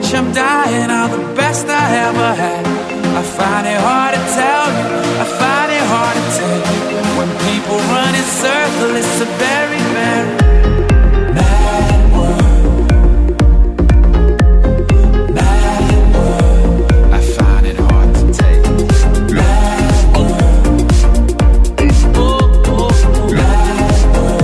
which I'm dying are the best I ever had. I find it hard to tell you, I find it hard to take. When people run in circles, it's a very, very mad world. Mad world. I find it hard to take. Mad world. Mad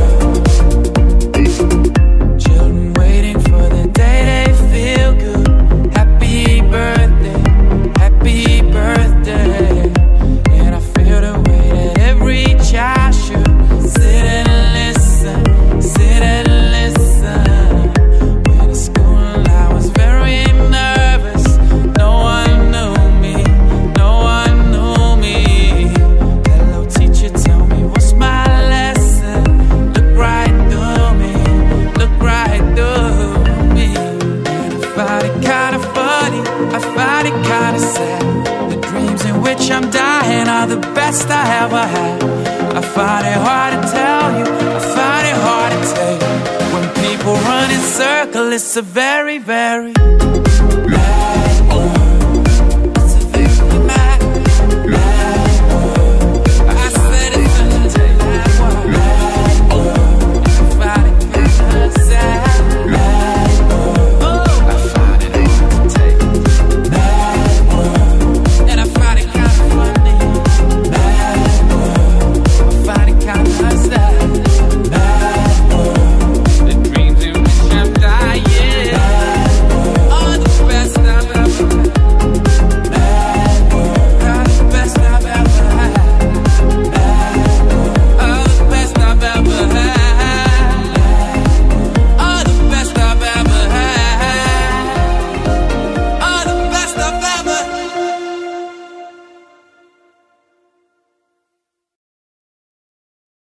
world. Children waiting for the day they feel good. Happy birthday, happy birthday. And I feel the way that every child should sit and listen, sit and listen. When in school I was very nervous. No one knew me, no one knew me. Hello teacher, tell me what's my lesson. Look right through me, look right through me. And I find it kinda funny, I find it kinda sad. The dreams in which I'm dying are the best I ever had. I find it hard to tell you, I find it hard to take. When people run in circles, it's a very, very